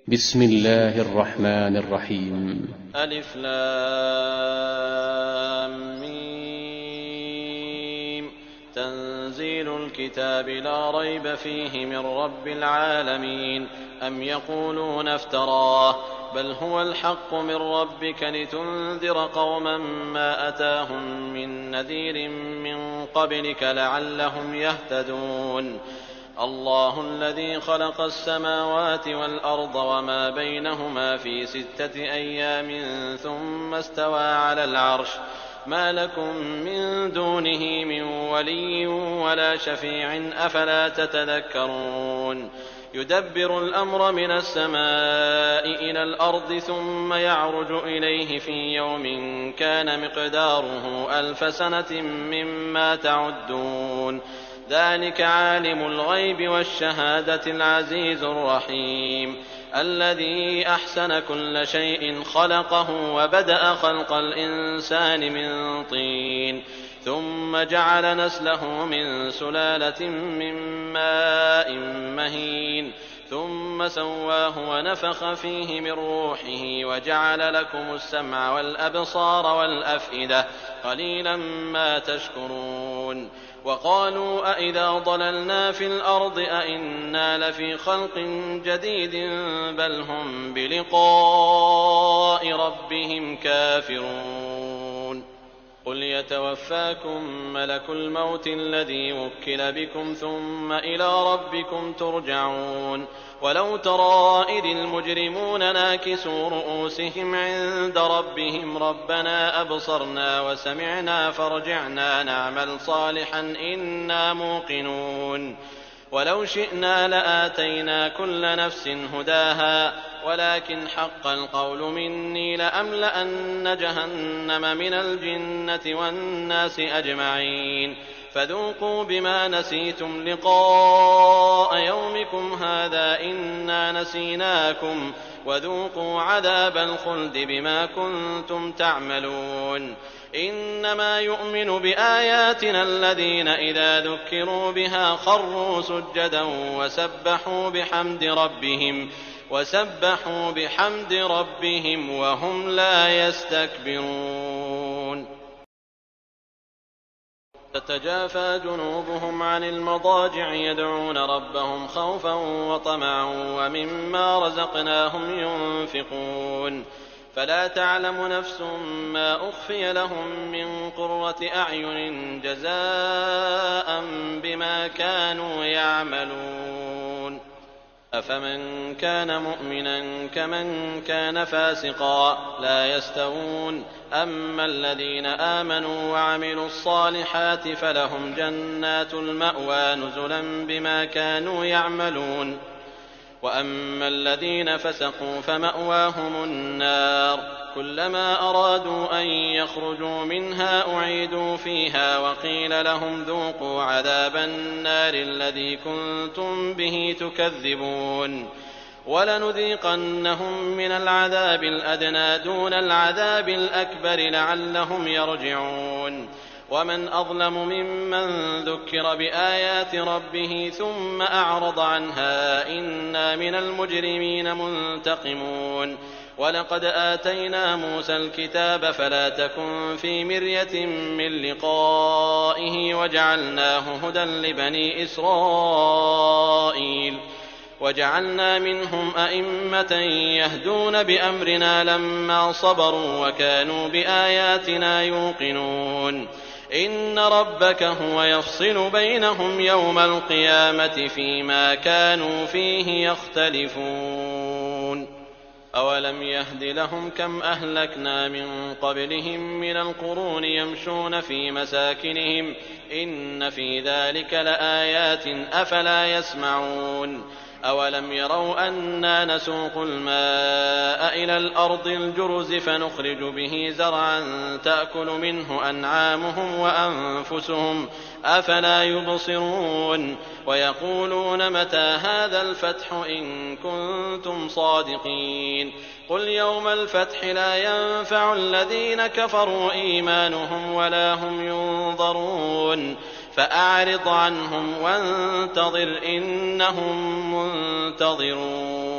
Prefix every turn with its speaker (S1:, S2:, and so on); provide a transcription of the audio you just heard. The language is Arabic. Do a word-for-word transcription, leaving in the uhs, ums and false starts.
S1: بسم الله الرحمن الرحيم.
S2: ألف لام ميم. تنزيل الكتاب لا ريب فيه من رب العالمين. أم يقولون افتراه بل هو الحق من ربك لتنذر قوما ما أتاهم من نذير من قبلك لعلهم يهتدون. الله الذي خلق السماوات والأرض وما بينهما في ستة أيام ثم استوى على العرش ما لكم من دونه من ولي ولا شفيع أفلا تتذكرون. يدبر الأمر من السماء إلى الأرض ثم يعرج إليه في يوم كان مقداره ألف سنة مما تعدون. ذلك عالم الغيب والشهادة العزيز الرحيم الذي أحسن كل شيء خلقه وبدأ خلق الإنسان من طين ثم جعل نسله من سلالة من ماء مهين ثم سواه ونفخ فيه من روحه وجعل لكم السمع والأبصار والأفئدة قليلا ما تشكرون. وقالوا أئذا ضللنا في الأرض أئنا لفي خلق جديد بل هم بلقاء ربهم كافرون. قل يتوفاكم ملك الموت الذي وكل بكم ثم إلى ربكم ترجعون. ولو ترى إذ المجرمون ناكسوا رؤوسهم عند ربهم ربنا أبصرنا وسمعنا فارجعنا نعمل صالحا إنا موقنون. ولو شئنا لآتينا كل نفس هداها ولكن حق القول مني لأملأن جهنم من الجنة والناس أجمعين. فذوقوا بما نسيتم لقاء يومكم هذا إنا نسيناكم وذوقوا عذاب الخلد بما كنتم تعملون. إنما يؤمن بآياتنا الذين إذا ذكروا بها خروا سجدا وسبحوا بحمد ربهم وسبحوا بحمد ربهم وهم لا يستكبرون. تتجافى جنوبهم عن المضاجع يدعون ربهم خوفا وطمعا ومما رزقناهم ينفقون. فلا تعلم نفس ما أخفي لهم من قرة أعين جزاء بما كانوا يعملون. أفمن كان مؤمنا كمن كان فاسقا لا يستوون. أما الذين آمنوا وعملوا الصالحات فلهم جنات المأوى نزلا بما كانوا يعملون. وأما الذين فسقوا فمأواهم النار كلما أرادوا أن يخرجوا منها أعيدوا فيها وقيل لهم ذوقوا عذاب النار الذي كنتم به تكذبون. ولنذيقنهم من العذاب الأدنى دون العذاب الأكبر لعلهم يرجعون. ومن أظلم ممن ذكر بآيات ربه ثم أعرض عنها إنا من المجرمين منتقمون. ولقد آتينا موسى الكتاب فلا تكن في مرية من لقائه وجعلناه هدى لبني إسرائيل وجعلنا منهم أئمة يهدون بأمرنا لما صبروا وكانوا بآياتنا يوقنون. إن ربك هو يفصل بينهم يوم القيامة فيما كانوا فيه يختلفون. أولم يهد لهم كم أهلكنا من قبلهم من القرون يمشون في مساكنهم إن في ذلك لآيات أفلا يسمعون. أولم يروا أنا نسوق الماء إلى الأرض الجرز فنخرج به زرعا تأكل منه أنعامهم وأنفسهم أفلا يبصرون. ويقولون متى هذا الفتح إن كنتم صادقين. قل يوم الفتح لا ينفع الذين كفروا إيمانهم ولا هم ينظرون. فأعرض عنهم وانتظر إنهم منتظرون.